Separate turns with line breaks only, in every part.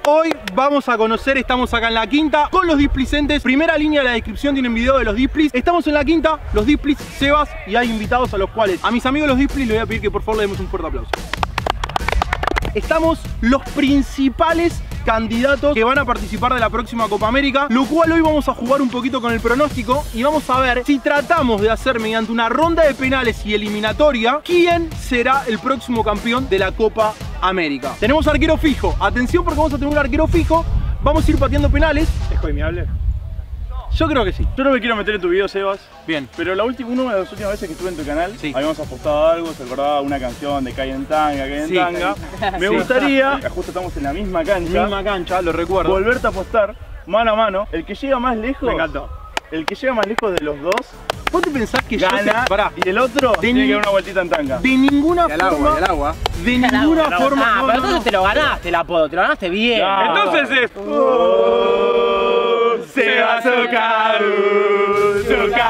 Hoy vamos a conocer, estamos acá en la quinta con los displicentes. Primera línea de la descripción tienen video de los displis. Estamos en la quinta, los displis, Sebas, y hay invitados a los cuales a mis amigos los displis les voy a pedir que por favor le demos un fuerte aplauso. Estamos los principales candidatos que van a participar de la próxima Copa América, lo cual hoy vamos a jugar un poquito con el pronóstico y vamos a ver si tratamos de hacer mediante una ronda de penales y eliminatoria quién será el próximo campeón de la Copa América. Tenemos arquero fijo, atención porque vamos a tener un arquero fijo, vamos a ir pateando penales.
¿Es coimiable?
Yo creo que sí.
Yo no me quiero meter en tu video, Sebas.
Bien.
Pero una de las últimas veces que estuve en tu canal,
sí,
habíamos apostado algo, se acordaba una canción de Cae en Tanga, Cae en
sí,
Tanga. Me gustaría, justo estamos en la misma cancha,
lo recuerdo.
Volverte a apostar mano a mano. El que llega más lejos.
Me encantó.
El que llega más lejos de los dos.
¿Vos te pensás que
gana?
Pará.
Y el otro tiene que dar una vueltita en tanga.
De ninguna forma.
Y al agua.
De ninguna forma.
Ah, pero entonces te lo ganaste el apodo, te lo ganaste bien.
No. Entonces es. Sebas Socaú,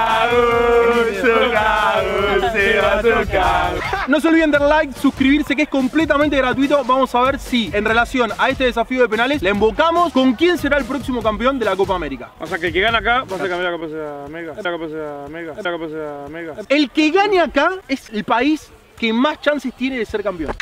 Sebas Socaú.
No se olviden de dar like, suscribirse, que es completamente gratuito. Vamos a ver si en relación a este desafío de penales le invocamos con quién será el próximo campeón de la Copa América.
O sea que el que gana acá va a ser campeón de la Copa América. La Copa América.
El que gane acá es el país que más chances tiene de ser campeón.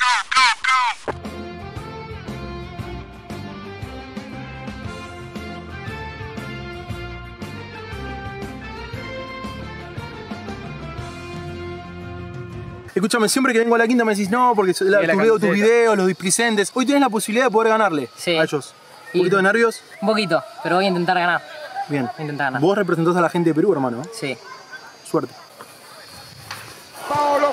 Escúchame, siempre que vengo a la quinta me decís no, porque veo tus videos, los displicentes. Hoy tienes la posibilidad de poder ganarle a ellos. ¿Un poquito de nervios?
Un poquito, pero voy a intentar ganar.
Bien.
Voy a intentar ganar.
Vos representás a la gente de Perú, hermano.
Sí.
Suerte.
Paolo,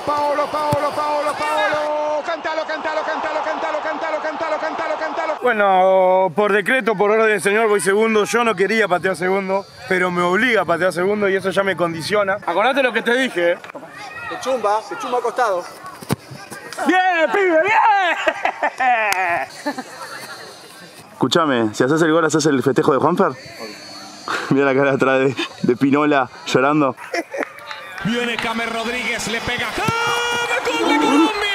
cántalo.
Bueno, por decreto, por orden del señor, voy segundo. Yo no quería patear segundo, pero me obliga a patear segundo y eso ya me condiciona. Acordate lo que te dije, ¿eh?
Se chumba acostado.
¡Bien, pibe, bien!
Escuchame, si haces el gol, ¿haces el festejo de Juanfer? Mira la cara atrás de Pinola llorando.
Viene James Rodríguez, le pega. ¡Gol de Colombia!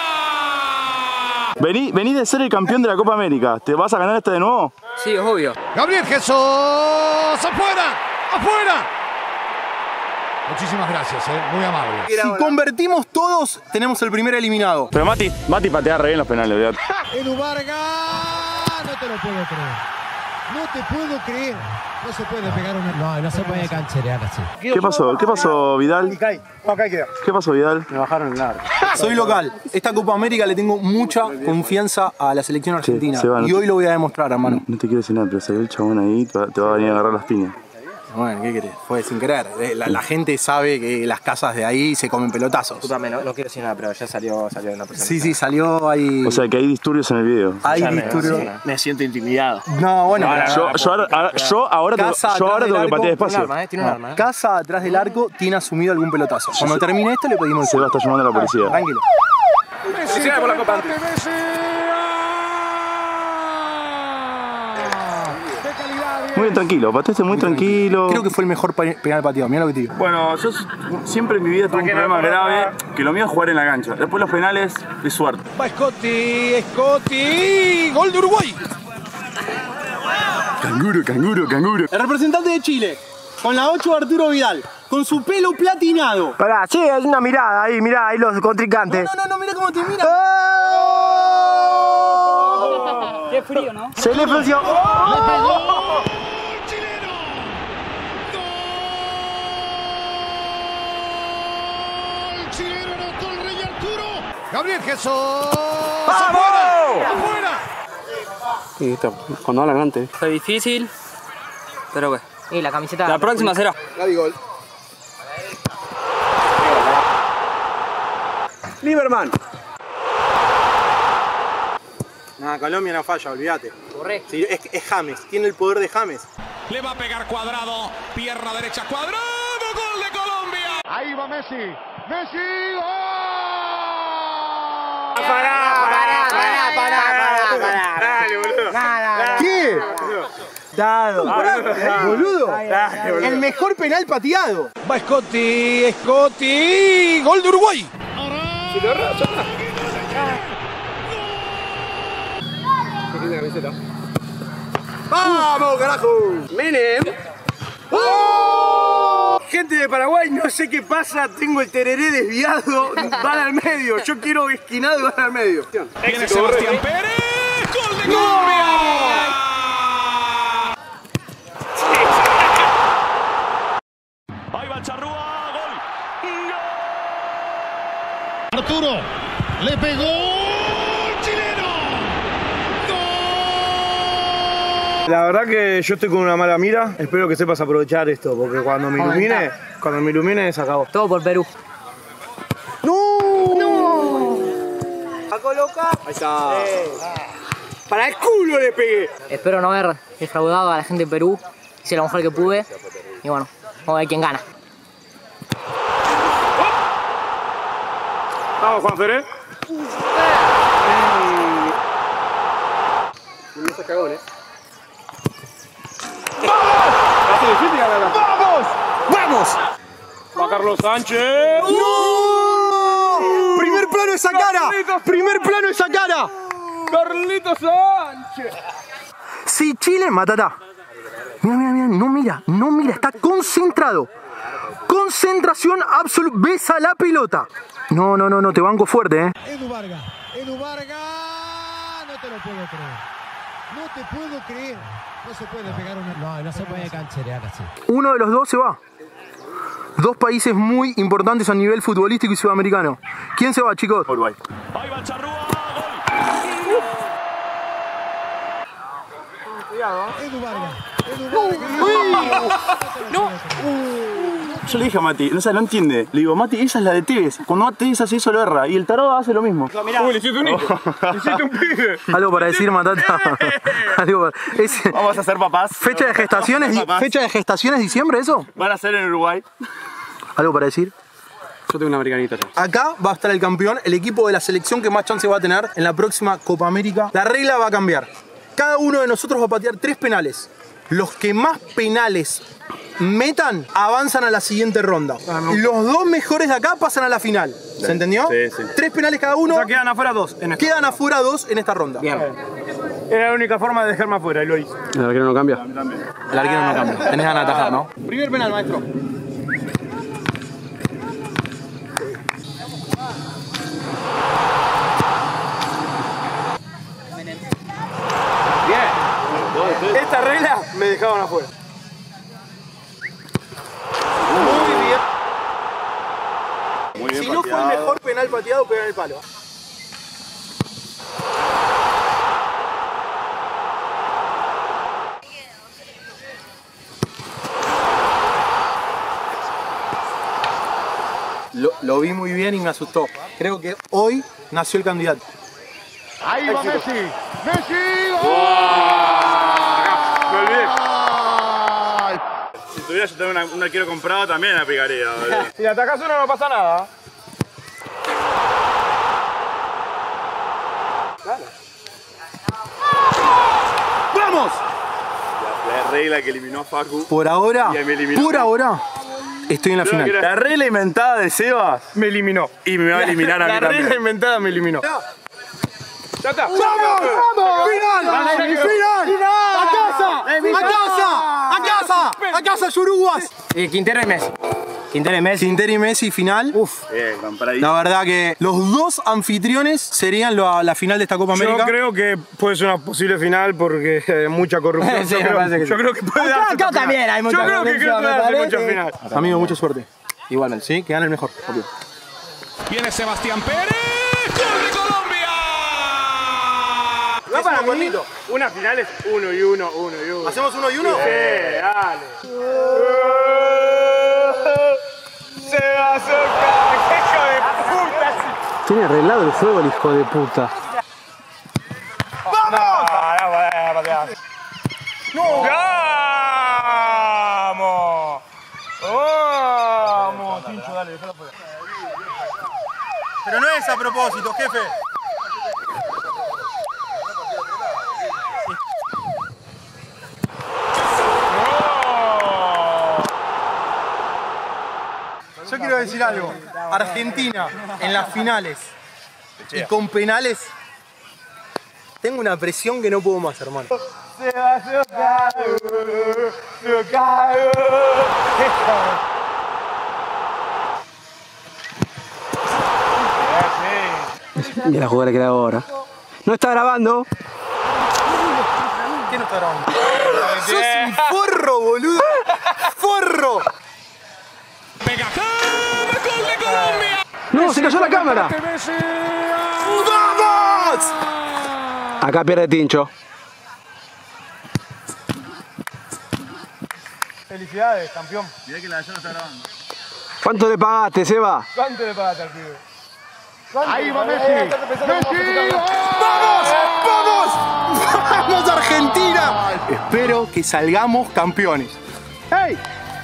Vení de ser el campeón de la Copa América. ¿Te vas a ganar este de nuevo?
Sí, es obvio.
Gabriel Jesús, afuera. Muchísimas gracias, muy amable.
Si convertimos todos, tenemos el primer eliminado.
Pero Mati patea re bien los penales, ¿verdad?
Edu Vargas, no te lo puedo creer. No se puede pegar una. No se puede cancherear así.
¿Qué pasó, Vidal? ¿Qué pasó, Vidal?
Me bajaron el largo.
Soy local. Esta Copa América le tengo mucha confianza a la selección argentina.
Sí,
y hoy lo voy a demostrar, hermano.
No te quiero decir nada, pero salió el chabón ahí, te va a venir a agarrar las piñas.
Bueno, ¿qué querés? Fue sin querer. La gente sabe que las casas de ahí se comen pelotazos.
Disculpame, no quiero decir nada, pero ya salió en la presentación.
Sí, salió ahí.
O sea que hay disturbios en el video.
Hay disturbios.
Me siento intimidado.
No, bueno,
Yo ahora tengo que patear despacio.
Tiene un arma,
Casa atrás del arco tiene asumido algún pelotazo. Cuando termine esto le pedimos el
Seba está llamando a la policía.
Tranquilo.
Felicidades por la Copa.
Muy tranquilo, pateaste muy tranquilo.
Creo que fue el mejor penal pateado, mira lo que te digo.
Bueno, yo siempre en mi vida tuve un problema grave, que lo mío es jugar en la cancha. Después los penales es suerte.
Va Scotti, gol de Uruguay.
Canguro.
El representante de Chile, con la 8 Arturo Vidal, con su pelo platinado.
Pará, sí, es una mirada ahí, mirá ahí los contrincantes.
No, mira cómo te mira.
Qué frío, ¿no?
Se le frunció.
Gabriel Jesús,
¡vamos!
afuera.
Sí, está, cuando hablan antes.
Fue difícil, pero bueno. Y la camiseta.
La próxima será.
Gaby gol.
Lieberman.
No, Colombia no falla, olvídate.
Correcto.
Sí, es James, tiene el poder de James.
Le va a pegar Cuadrado, pierna derecha Cuadrado, gol de Colombia.
Ahí va Messi, gol.
Pará.
Dale, boludo.
¿Qué?
Dado.
Boludo. El mejor penal pateado.
Va Scotti, gol de Uruguay.
¡Vamos, carajo! Menem.
¡Oh! Gente de Paraguay, no sé qué pasa, tengo el tereré desviado, van al medio, yo quiero esquinado y van al medio.
Viene Sebastián Pérez. ¡Gol de Colombia!
Ahí va Charrúa, gol.
Arturo le pegó el chileno.
La verdad que yo estoy con una mala mira, espero que sepas aprovechar esto, porque cuando me ilumine, se acabó.
Todo por Perú.
A colocar. Ahí está.
Para el culo le pegué.
Espero no haber defraudado a la gente de Perú. Hice lo mejor que pude. Y bueno, vamos a ver quién gana.
Vamos, Juanfer,
No se cagó,
¡Vamos! ¡Vamos! Va Carlos Sánchez.
¡No! ¡Primer plano esa cara! ¡Primer plano esa cara!
Carlitos Sánchez.
Si Chile, matata. Mira, no mira, está concentrado. Concentración absoluta. Besa la pelota. No, te banco fuerte,
Edu Vargas, no te lo puedo creer. No te puedo creer. No se puede pegar una... No se puede cancherear así.
Uno de los dos se va. Dos países muy importantes a nivel futbolístico y sudamericano. ¿Quién se va, chicos?
Uruguay.
Ahí va Charrúa,
Edu Vargas.
Yo le dije a Mati, no entiende. Le digo, Mati, esa es la de Tevez. Cuando Tevez hace eso lo erra. Y el tarado hace lo mismo.
Uy, le hiciste un hijo. Le hiciste un pibe.
Algo para decir, Matata.
Vamos a ser papás.
¿Fecha de gestaciones? ¿Fecha de gestaciones diciembre eso?
Van a ser en Uruguay.
¿Algo para decir?
Yo tengo una americanita.
Acá va a estar el campeón, el equipo de la selección que más chance va a tener en la próxima Copa América. La regla va a cambiar. Cada uno de nosotros va a patear 3 penales. Los que más penales metan avanzan a la siguiente ronda. Los 2 mejores de acá pasan a la final. ¿Se entendió?
Sí.
3 penales cada uno.
O sea, quedan afuera 2 en esta.
Quedan afuera 2 en esta ronda.
Bien.
Era la única forma de dejarme afuera y lo hice.
El arquero no cambia.
El arquero no cambia. Tenés ganas de atajar, ¿no? Primer penal, maestro.
Esta regla me dejaban afuera.
Muy bien. Si no fue el mejor penal pateado, pega en el palo. Lo vi muy bien y me asustó. Creo que hoy nació el candidato.
Ahí va Messi. ¡Messi!
Me olvidé.
Si tuviera yo también un arquero comprado, también la pegaría.
Si atacás uno no pasa nada.
¡Vamos!
La regla que eliminó a Facu.
Por ahora,
Y ahí me eliminó.
estoy en la final.
La regla inventada de Sebas
Me eliminó.
y me va a eliminar a mí
La regla
también.
inventada me eliminó. Ya está.
¡Vamos! ¡Final! ¡A casa! ¡A casa, Yuruguas!
Quintero y Messi.
Quintero y Messi, final.
Bien, compradito.
La verdad que los 2 anfitriones serían la final de esta Copa América.
Yo creo que puede ser una posible final porque hay mucha corrupción.
Sí, me parece que sí.
Yo creo que puede darse
Acá
esta
también
final.
hay mucha
Yo creo que
corrupción,
puede
me
darse
parece.
mucha final.
Amigo, mucha suerte. Igualmente, sí, que gane el mejor, obvio.
Viene Sebastián Pérez. ¡Gol de Colombia!
No para mí, una final es 1 y 1, 1 y 1.
¿Hacemos 1 y 1?
Dale. Se va a socar, hijo de puta.
Tiene arreglado el juego el hijo de puta.
¡Vamos! ¡Vamos! ¡Vamos! Tincho, dale, déjalo fuera.
Pero no es a propósito, jefe. Yo quiero decir algo. Argentina en las finales y con penales Tengo una presión que no puedo más, hermano.
Mira la jugada que da ahora. No está grabando.
¿Qué no está grabando? ¡Sos un forro, boludo! ¡Forro!
Pega gol de Colombia.
No, se cayó la cámara.
¡Vamos!
Acá pierde Tincho.
Felicidades, campeón.
Mirá que la de allá no está grabando.
¿Cuánto le pagaste, Seba?
¿Cuánto le pagaste al pibe?
Ahí va Messi. ¡Messi!
¡Vamos! ¡Vamos! ¡Vamos, Argentina! Espero que salgamos campeones. ¡Hey!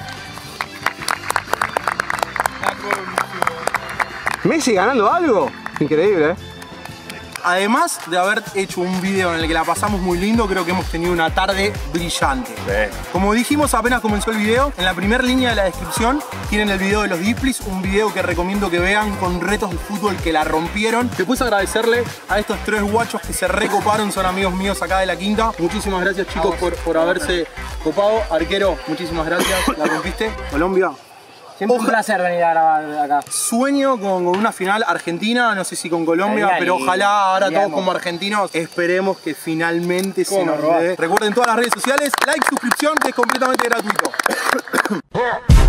¿Messi ganando algo? Increíble, ¿eh?
Además de haber hecho un video en el que la pasamos muy lindo, creo que hemos tenido una tarde brillante. Como dijimos apenas comenzó el video, en la primera línea de la descripción tienen el video de los Displis, un video que recomiendo que vean con retos de fútbol que la rompieron. Después agradecerle a estos 3 guachos que se recoparon, son amigos míos acá de la quinta. Muchísimas gracias, chicos, por haberse copado. Arquero, muchísimas gracias, la rompiste. Colombia.
Siempre un placer venir a grabar acá.
Sueño con una final argentina, no sé si con Colombia, pero ojalá ahora todos como argentinos esperemos que finalmente se nos dé. Recuerden todas las redes sociales, like, suscripción, que es completamente gratuito.